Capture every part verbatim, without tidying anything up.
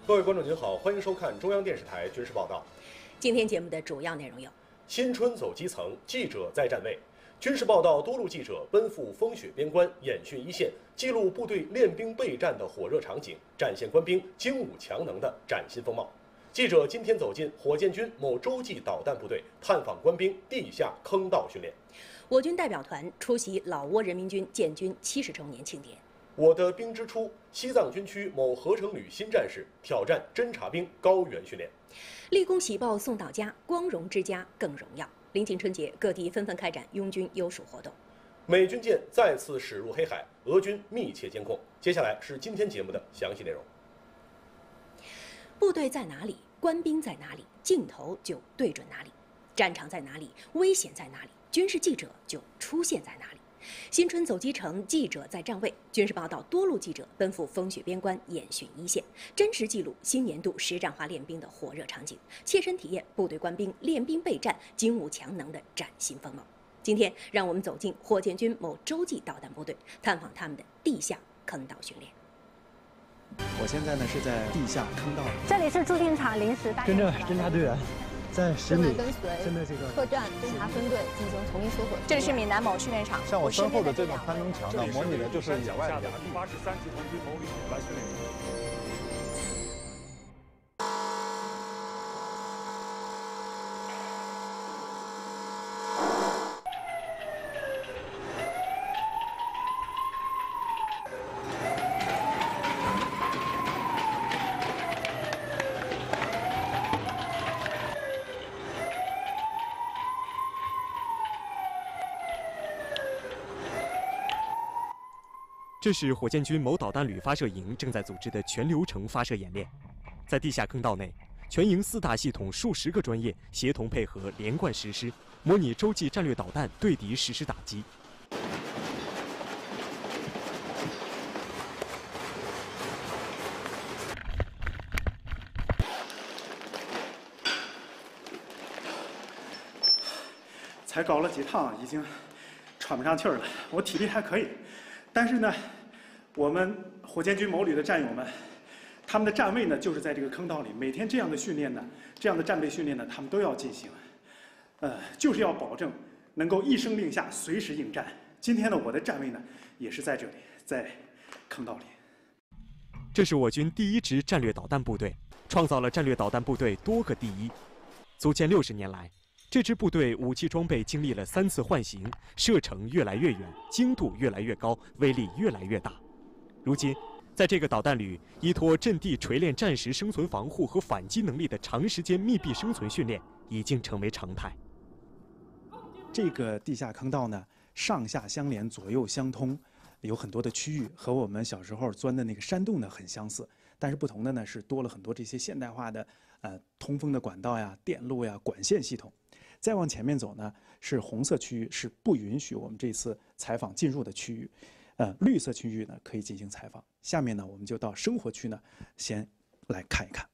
各位观众您好，欢迎收看中央电视台军事报道。 今天节目的主要内容有： 新春走基层，记者在站位。军事报道多路记者奔赴风雪边关，演训一线，记录部队练兵备战的火热场景，展现官兵精武强能的崭新风貌。记者今天走进火箭军某洲际导弹部队，探访官兵地下坑道训练。 我军代表团出席老挝人民军建军七十周年庆典。 我的兵之初，西藏军区某合成旅新战士挑战侦察兵高原训练。 立功喜报送到家，光荣之家更荣耀。临近春节，各地纷纷开展拥军优属活动。 美军舰再次驶入黑海，俄军密切监控。接下来是今天节目的详细内容。 部队在哪里，官兵在哪里，镜头就对准哪里；战场在哪里，危险在哪里，军事记者就出现在哪里。新春走基层，记者在站位。军事报道多路记者奔赴风雪边关，演训一线，真实记录新年度实战化练兵的火热场景，切身体验部队官兵练兵备战、精武强能的崭新风貌。今天，让我们走进火箭军某洲际导弹部队，探访他们的地下坑道训练。 我现在呢是在地下坑道里， 这里是驻定场临时大跟着侦察队员在十米跟随真的这个特战侦察分队进行丛林搜索。 这里是闽南某训练场， 像我身后的这栋攀登墙呢，模拟的就是野外的第八十三集团军某旅来训练营。 这是火箭军某导弹旅发射营正在组织的全流程发射演练。在地下坑道内，全营四大系统数十个专业协同配合，连贯实施，模拟洲际战略导弹对敌实施打击。 才搞了几趟，已经喘不上气儿了。我体力还可以。但是呢，我们火箭军某旅的战友们，他们的站位呢就是在这个坑道里。每天这样的训练呢，这样的战备训练呢，他们都要进行，呃，就是要保证能够一声令下，随时应战。今天呢，我的站位呢也是在这里，在坑道里。 这是我军第一支战略导弹部队，创造了战略导弹部队多个第一。组建六十年来，这支部队武器装备经历了三次换型，射程越来越远，精度越来越高，威力越来越大。如今，在这个导弹旅依托阵地锤炼战时生存防护和反击能力的长时间密闭生存训练，已经成为常态。 这个地下坑道呢，上下相连，左右相通，有很多的区域和我们小时候钻的那个山洞呢很相似，但是不同的呢是多了很多这些现代化的呃通风的管道呀、电路呀、管线系统。再往前面走呢，是红色区域，是不允许我们这次采访进入的区域。呃，绿色区域呢可以进行采访。下面呢，我们就到生活区呢，先来看一看。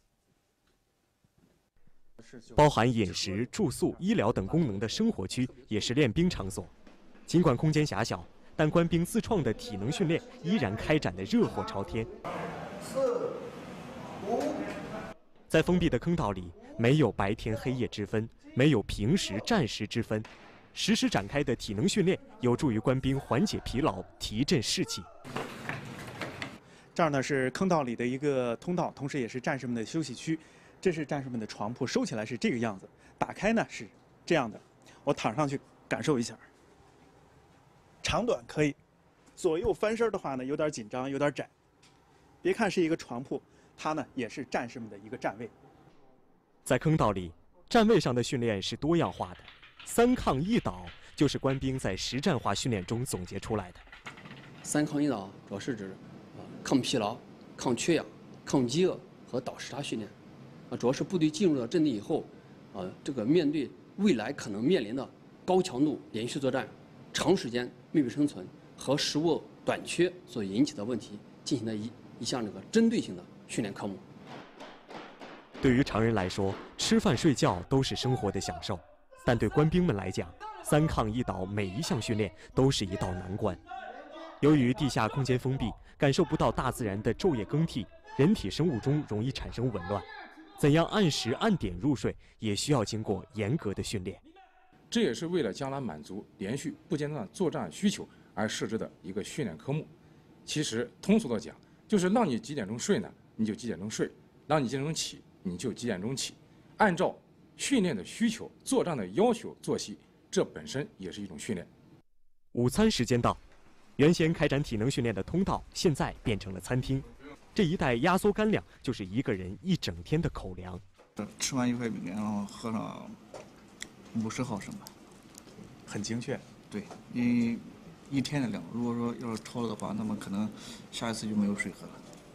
包含饮食、住宿、医疗等功能的生活区也是练兵场所。尽管空间狭小，但官兵自创的体能训练依然开展得热火朝天。四、五。在封闭的坑道里，没有白天黑夜之分，没有平时战时之分，实时展开的体能训练有助于官兵缓解疲劳，提振士气。 这儿呢是坑道里的一个通道，同时也是战士们的休息区。这是战士们的床铺，收起来是这个样子，打开呢是这样的。我躺上去感受一下，长短可以，左右翻身的话呢有点紧张，有点窄。别看是一个床铺，它呢也是战士们的一个站位。 在坑道里，站位上的训练是多样化的，三抗一导就是官兵在实战化训练中总结出来的。 三抗一导主要是指啊抗疲劳、抗缺氧、抗饥饿和导时差训练，啊主要是部队进入了阵地以后，啊这个面对未来可能面临的高强度连续作战、长时间密闭生存和食物短缺所引起的问题，进行了一一项这个针对性的训练科目。 对于常人来说，吃饭睡觉都是生活的享受，但对官兵们来讲，三抗一导每一项训练都是一道难关。 由于地下空间封闭，感受不到大自然的昼夜更替，人体生物钟容易产生紊乱。怎样按时按点入睡，也需要经过严格的训练。 这也是为了将来满足连续不间断作战需求而设置的一个训练科目。其实通俗的讲，就是让你几点钟睡呢，你就几点钟睡；让你几点钟起，你就几点钟起。按照训练的需求、作战的要求作息，这本身也是一种训练。 午餐时间到。原先开展体能训练的通道，现在变成了餐厅。这一袋压缩干粮就是一个人一整天的口粮。 吃完一块饼干，然后喝上五十毫升吧， 很精确。 对，因为一天的量，如果说要是超了的话，那么可能下一次就没有水喝了。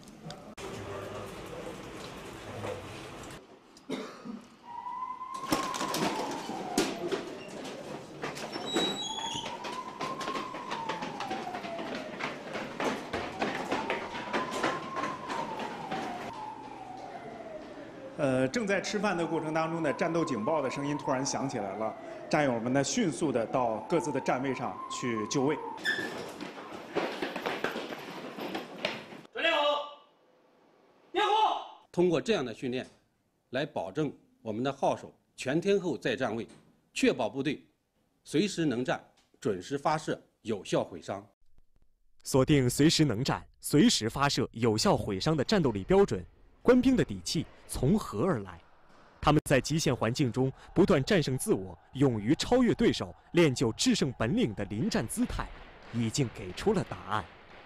呃，正在吃饭的过程当中呢，战斗警报的声音突然响起来了，战友们呢迅速的到各自的站位上去就位。 准备好，点火！ 通过这样的训练，来保证我们的号手全天候在站位，确保部队随时能战、准时发射、有效毁伤。 锁定随时能战、随时发射、有效毁伤的战斗力标准。官兵的底气从何而来？他们在极限环境中不断战胜自我、勇于超越对手、练就制胜本领的临战姿态，已经给出了答案。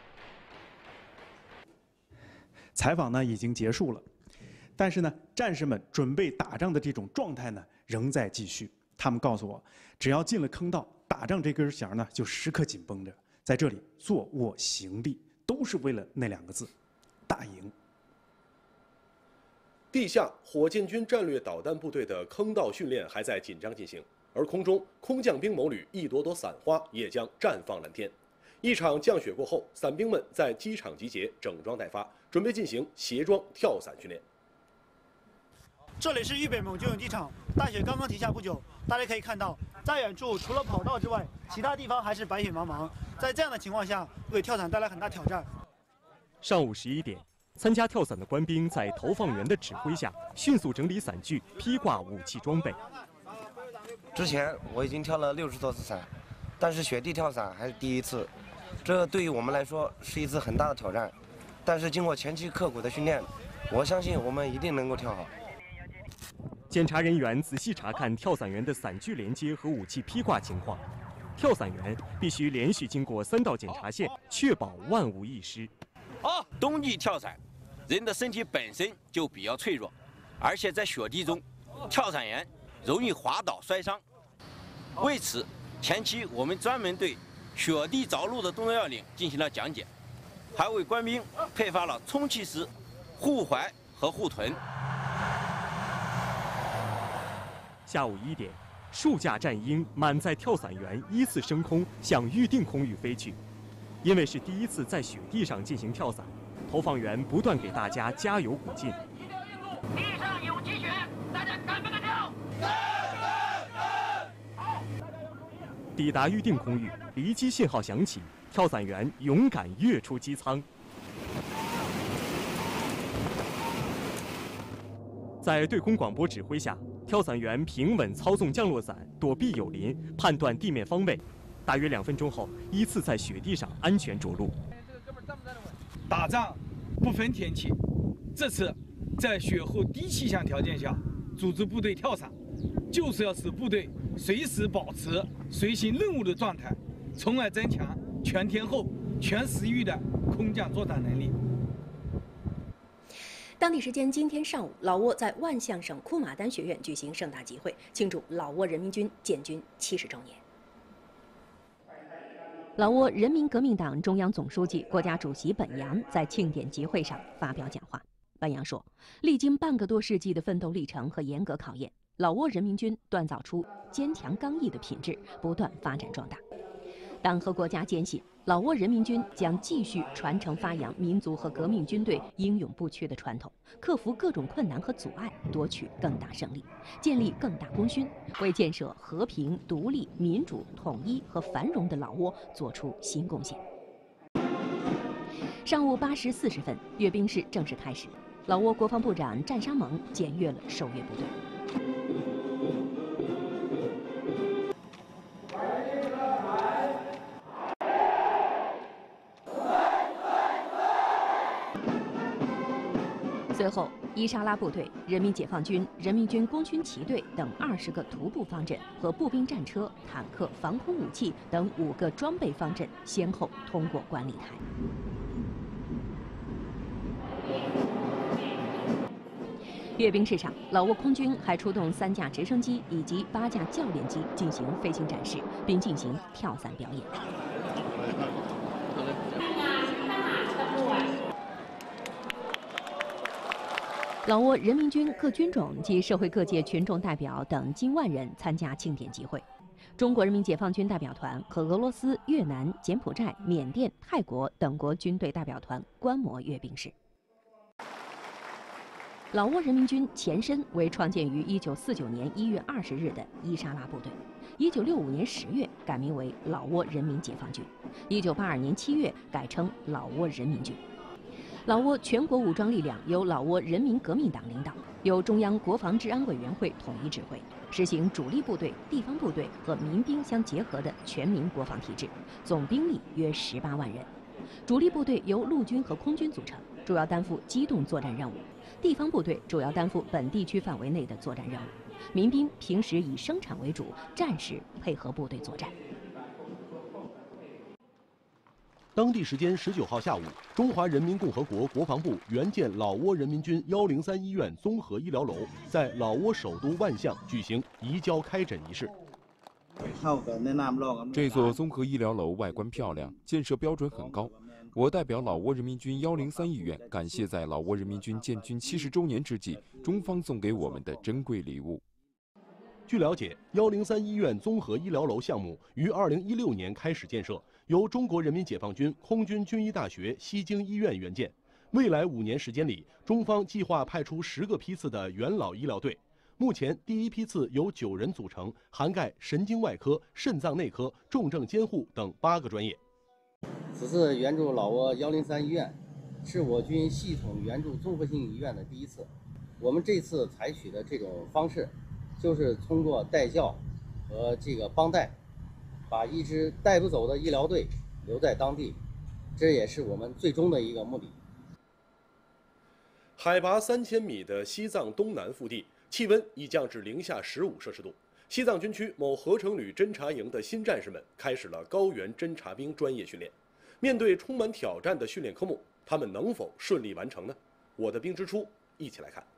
采访呢已经结束了，但是呢，战士们准备打仗的这种状态呢仍在继续。他们告诉我，只要进了坑道，打仗这根弦呢就时刻紧绷着，在这里坐卧行立都是为了那两个字：打赢。 地下火箭军战略导弹部队的坑道训练还在紧张进行，而空中空降兵某旅一朵朵伞花也将绽放蓝天。一场降雪过后，伞兵们在机场集结，整装待发，准备进行斜装跳伞训练。 这里是豫北蒙军用机场，大雪刚刚停下不久，大家可以看到，在远处除了跑道之外，其他地方还是白雪茫茫。在这样的情况下，为跳伞带来很大挑战。 上午十一点。参加跳伞的官兵在投放员的指挥下，迅速整理伞具，披挂武器装备。 之前我已经跳了六十多次伞，但是雪地跳伞还是第一次，这对于我们来说是一次很大的挑战。但是经过前期刻苦的训练，我相信我们一定能够跳好。 检查人员仔细查看跳伞员的伞具连接和武器披挂情况。跳伞员必须连续经过三道检查线，确保万无一失。 好，冬季跳伞，人的身体本身就比较脆弱，而且在雪地中，跳伞员容易滑倒摔伤。为此，前期我们专门对雪地着陆的动作要领进行了讲解，还为官兵配发了充气石、护踝和护臀。 下午一点，数架战鹰满载跳伞员依次升空，向预定空域飞去。因为是第一次在雪地上进行跳伞，投放员不断给大家加油鼓劲。 地上有积雪，大家敢不敢跳？ 抵达预定空域，离机信号响起，跳伞员勇敢跃出机舱。在对空广播指挥下，跳伞员平稳操纵降落伞，躲避有林，判断地面方位。大约两分钟后，依次在雪地上安全着陆。 打仗不分天气，这次在雪后低气象条件下组织部队跳伞，就是要使部队随时保持随行任务的状态，从而增强全天候、全时域的空降作战能力。 当地时间今天上午，老挝在万象省库马丹学院举行盛大集会，庆祝老挝人民军建军七十周年。 老挝人民革命党中央总书记、国家主席本阳在庆典集会上发表讲话。本阳说，历经半个多世纪的奋斗历程和严格考验，老挝人民军锻造出坚强刚毅的品质，不断发展壮大。党和国家坚信，老挝人民军将继续传承发扬民族和革命军队英勇不屈的传统，克服各种困难和阻碍，夺取更大胜利，建立更大功勋，为建设和平、独立、民主、统一和繁荣的老挝做出新贡献。 上午八时四十分，阅兵式正式开始。老挝国防部长战沙盟检阅了受阅部队。随后，伊莎拉部队、人民解放军、人民军工军骑队等二十个徒步方阵和步兵战车、坦克、防空武器等五个装备方阵先后通过观礼台。阅兵式上，老挝空军还出动三架直升机以及八架教练机进行飞行展示，并进行跳伞表演。老挝人民军各军种及社会各界群众代表等近万人参加庆典集会。中国人民解放军代表团和俄罗斯、越南、柬埔寨、缅甸、泰国等国军队代表团观摩阅兵式。老挝人民军前身为创建于一九四九年一月二十日的伊莎拉部队，一九六五年十月改名为老挝人民解放军，一九八二年七月改称老挝人民军。老挝全国武装力量由老挝人民革命党领导，由中央国防治安委员会统一指挥，实行主力部队、地方部队和民兵相结合的全民国防体制，总兵力约十八万人。主力部队由陆军和空军组成，主要担负机动作战任务；地方部队主要担负本地区范围内的作战任务；民兵平时以生产为主，战时配合部队作战。 当地时间十九号下午，中华人民共和国国防部援建老挝人民军幺零三医院综合医疗楼在老挝首都万象举行移交开诊仪式。 这座综合医疗楼外观漂亮，建设标准很高。我代表老挝人民军幺零三医院感谢在老挝人民军建军七十周年之际，中方送给我们的珍贵礼物。 据了解，幺零三医院综合医疗楼项目于二零一六年开始建设，由中国人民解放军空军军医大学西京医院援建。未来五年时间里，中方计划派出十个批次的元老医疗队。目前，第一批次由九人组成，涵盖神经外科、肾脏内科、重症监护等八个专业。 此次援助老挝幺零三医院，是我军系统援助综合性医院的第一次。我们这次采取的这种方式，就是通过带教和这个帮带，把一支带不走的医疗队留在当地，这也是我们最终的一个目的。 海拔三千米的西藏东南腹地，气温已降至零下十五摄氏度。西藏军区某合成旅侦察营的新战士们开始了高原侦察兵专业训练。面对充满挑战的训练科目，他们能否顺利完成呢？我的兵之初，一起来看。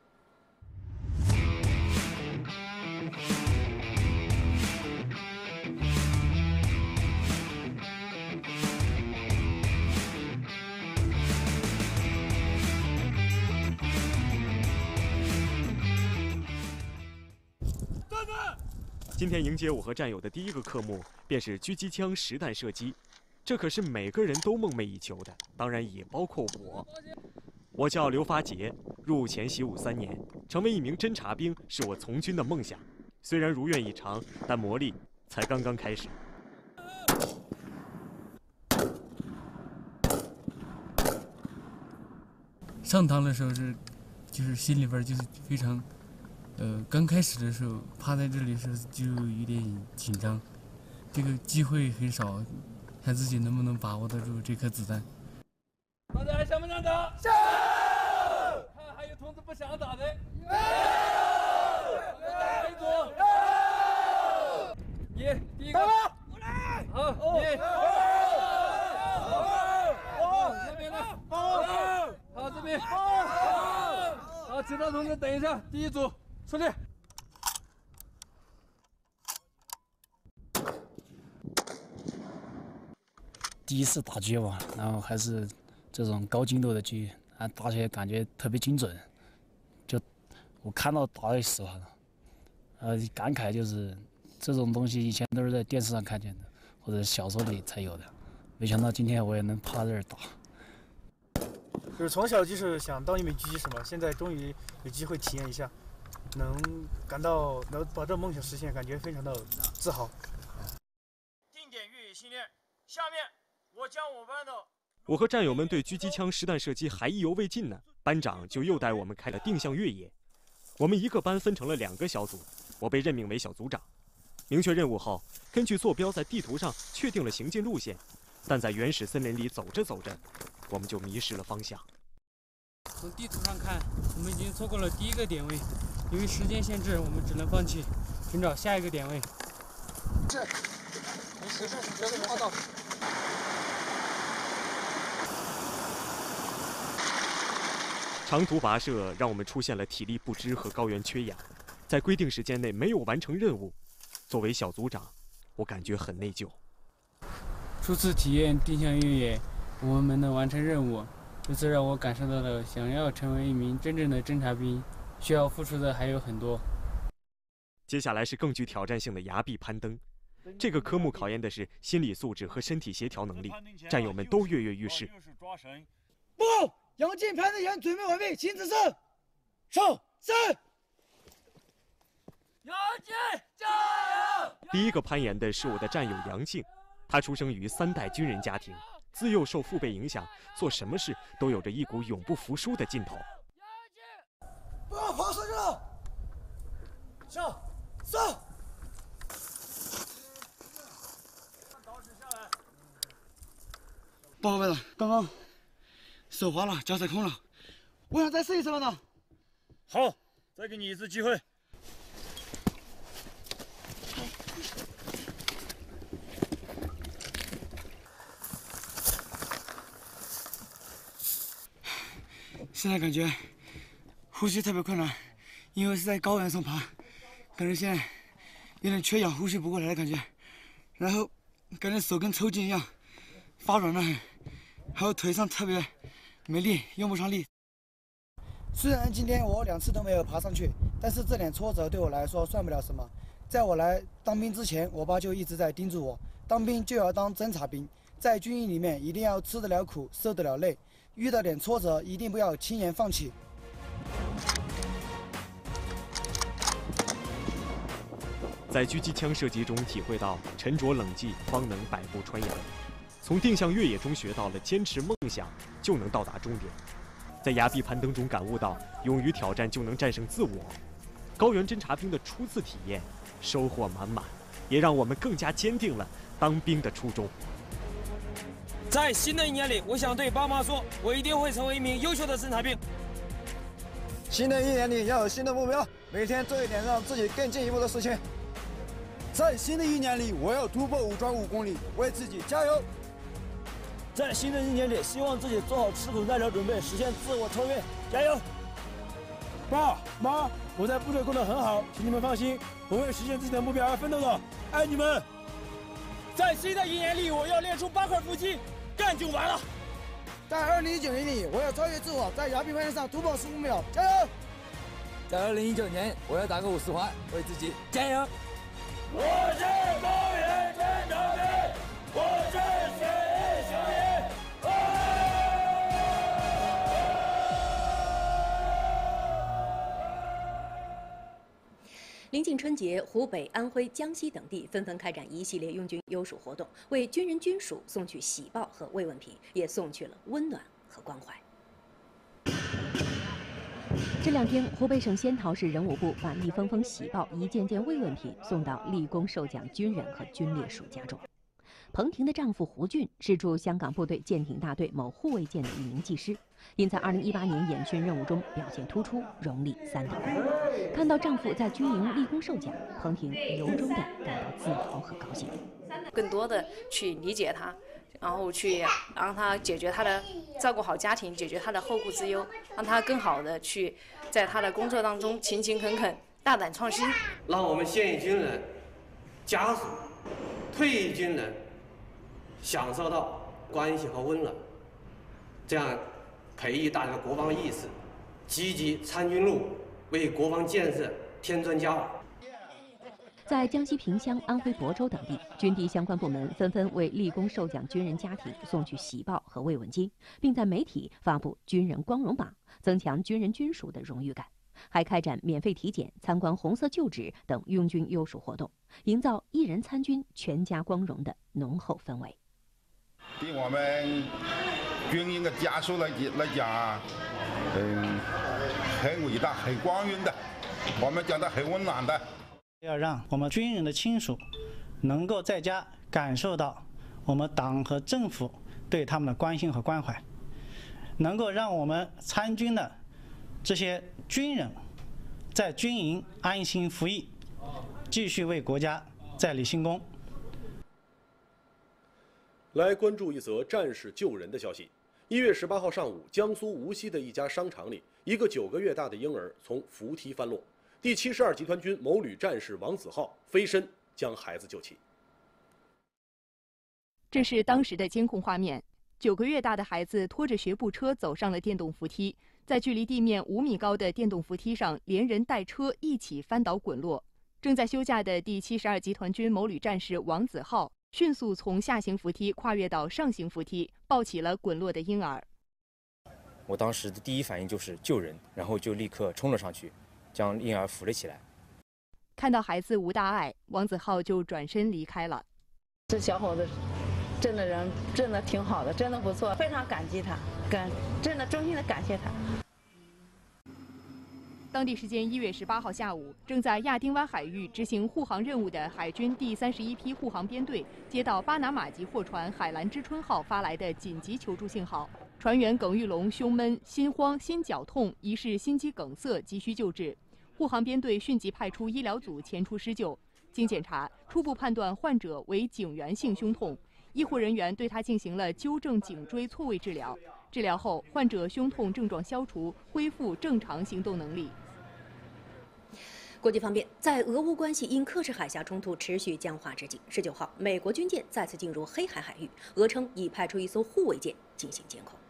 今天迎接我和战友的第一个科目便是狙击枪实弹射击，这可是每个人都梦寐以求的，当然也包括我。我叫刘发杰，入伍前习武三年，成为一名侦察兵是我从军的梦想。虽然如愿以偿，但磨砺才刚刚开始。 上膛的时候是，就是心里边就是非常。呃，刚开始的时候趴在这里时就有点紧张，这个机会很少，看自己能不能把握得住这颗子弹。 大家还想不想打？想！看还有同志不想打的。有！来一组。有！一，第一个。过来。好，一。好，这边的。好，好这边。好，其他同志等一下，第一组。出列！ 第一次打狙吧，然后还是这种高精度的狙，啊，打起来感觉特别精准，就我看到打的死了，呃，感慨就是这种东西以前都是在电视上看见的，或者小说里才有的，没想到今天我也能趴这儿打。 就是从小就是想当一名狙击手嘛，现在终于有机会体验一下。能感到能把这梦想实现，感觉非常的自豪。 定点越野训练，下面我将我班的我和战友们对狙击枪实弹射击还意犹未尽呢，班长就又带我们开了定向越野。我们一个班分成了两个小组，我被任命为小组长。明确任务后，根据坐标在地图上确定了行进路线，但在原始森林里走着走着，我们就迷失了方向。 从地图上看，我们已经错过了第一个点位，由于时间限制，我们只能放弃，寻找下一个点位。 是，你实是绝对报道。 长途跋涉让我们出现了体力不支和高原缺氧，在规定时间内没有完成任务。作为小组长，我感觉很内疚。 初次体验定向越野，我们没能完成任务，由此让我感受到了想要成为一名真正的侦察兵，需要付出的还有很多。 接下来是更具挑战性的崖壁攀登，这个科目考验的是心理素质和身体协调能力，战友们都跃跃欲试。 不，杨进攀登前准备完毕，请指示。上三。 杨进，加油！ 第一个攀岩的是我的战友杨静，他出生于三代军人家庭，自幼受父辈影响，做什么事都有着一股永不服输的劲头。 不要跑上去了！上上！报告班长，刚刚手滑了，脚踩空了，我想再试一次班长。 好，再给你一次机会。 现在感觉呼吸特别困难，因为是在高原上爬，感觉现在有点缺氧，呼吸不过来的感觉，然后感觉手跟抽筋一样，发软得很，还有腿上特别没力，用不上力。虽然今天我两次都没有爬上去，但是这点挫折对我来说算不了什么。在我来当兵之前，我爸就一直在叮嘱我，当兵就要当侦察兵，在军营里面一定要吃得了苦，受得了累。遇到点挫折，一定不要轻言放弃。 在狙击枪射击中体会到沉着冷静方能百步穿杨，从定向越野中学到了坚持梦想就能到达终点，在崖壁攀登中感悟到勇于挑战就能战胜自我。高原侦察兵的初次体验收获满满，也让我们更加坚定了当兵的初衷。 在新的一年里，我想对爸妈说，我一定会成为一名优秀的侦察兵。 新的一年里要有新的目标，每天做一点让自己更进一步的事情。在新的一年里，我要突破武装五公里，为自己加油。 在新的一年里，希望自己做好吃苦耐劳准备，实现自我超越，加油！ 爸妈，我在部队过得很好，请你们放心，我会实现自己的目标而奋斗的，爱你们。 在新的一年里，我要练出八块腹肌。干就完了！ 在二零一九年里，我要超越自我，在崖壁攀岩上突破十五秒，加油！ 在二零一九年，我要打个五十环，为自己加油！ 我是高原侦察兵，我是血液小野。 临近春节，湖北、安徽、江西等地纷纷开展一系列拥军优属活动，为军人军属送去喜报和慰问品，也送去了温暖和关怀。 这两天，湖北省仙桃市人武部把一封封喜报、一件件慰问品送到立功受奖军人和军烈属家中。彭婷的丈夫胡俊是驻香港部队舰艇大队某护卫舰的一名技师，因在二零一八年演训任务中表现突出，荣立三等。看到丈夫在军营立功受奖，彭婷由衷地感到自豪和高兴。 更多的去理解他，然后去让他解决他的照顾好家庭，解决他的后顾之忧，让他更好的去在他的工作当中勤勤恳恳、大胆创新， 让我们现役军人家属、退役军人享受到关系和温暖，这样培育大家的国防意识，积极参军入伍，为国防建设添砖加瓦。 在江西萍乡、安徽亳州等地，军地相关部门纷纷为立功受奖军人家庭送去喜报和慰问金，并在媒体发布军人光荣榜，增强军人军属的荣誉感，还开展免费体检、参观红色旧址等拥军优属活动，营造一人参军、全家光荣的浓厚氛围。 比我们军营的家属来来讲啊，嗯，很伟大、很光荣的，我们讲的很温暖的。 要让我们军人的亲属能够在家感受到我们党和政府对他们的关心和关怀，能够让我们参军的这些军人在军营安心服役，继续为国家再立新功。 来关注一则战士救人的消息。一月十八号上午，江苏无锡的一家商场里，一个九个月大的婴儿从扶梯翻落，第七十二集团军某旅战士王子浩飞身将孩子救起。 这是当时的监控画面，九个月大的孩子拖着学步车走上了电动扶梯，在距离地面五米高的电动扶梯上，连人带车一起翻倒滚落。正在休假的第七十二集团军某旅战士王子浩迅速从下行扶梯跨越到上行扶梯，抱起了滚落的婴儿。 我当时的第一反应就是救人，然后就立刻冲了上去，将婴儿扶了起来。 看到孩子无大碍，王子浩就转身离开了。 这小伙子真的人真的挺好的，真的不错，非常感激他，感真的衷心的感谢他。 当地时间一月十八号下午，正在亚丁湾海域执行护航任务的海军第三十一批护航编队接到巴拿马籍货船海蓝之春号发来的紧急求助信号，船员耿玉龙胸闷、心慌、心绞痛，疑似心肌梗塞，急需救治。护航编队迅即派出医疗组前出施救。经检查，初步判断患者为颈源性胸痛，医护人员对他进行了纠正颈椎错位治疗。治疗后，患者胸痛症状消除，恢复正常行动能力。 国际方面，在俄乌关系因克什海峡冲突持续僵化之际，十九号，美国军舰再次进入黑海海域，俄称已派出一艘护卫舰进行监控。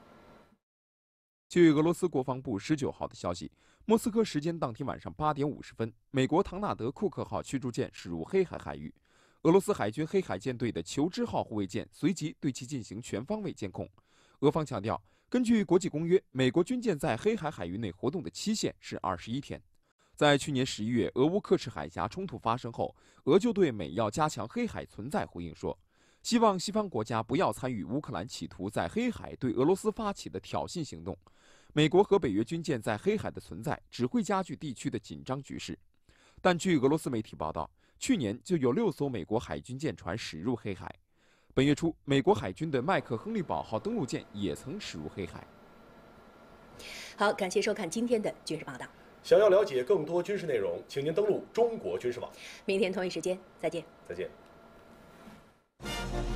据俄罗斯国防部十九号的消息，莫斯科时间当天晚上八点五十分，美国唐纳德·库克号驱逐舰驶入黑海海域，俄罗斯海军黑海舰队的求知号护卫舰随即对其进行全方位监控。俄方强调，根据国际公约，美国军舰在黑海海域内活动的期限是二十一天。在去年十一月俄乌克什海峡冲突发生后，俄就对美要加强黑海存在回应说，希望西方国家不要参与乌克兰企图在黑海对俄罗斯发起的挑衅行动。美国和北约军舰在黑海的存在只会加剧地区的紧张局势。但据俄罗斯媒体报道，去年就有六艘美国海军舰船驶入黑海。本月初，美国海军的麦克亨利堡号登陆舰也曾驶入黑海。 好，感谢收看今天的军事报道。 想要了解更多军事内容，请您登录中国军事网。 明天同一时间再见。 再见。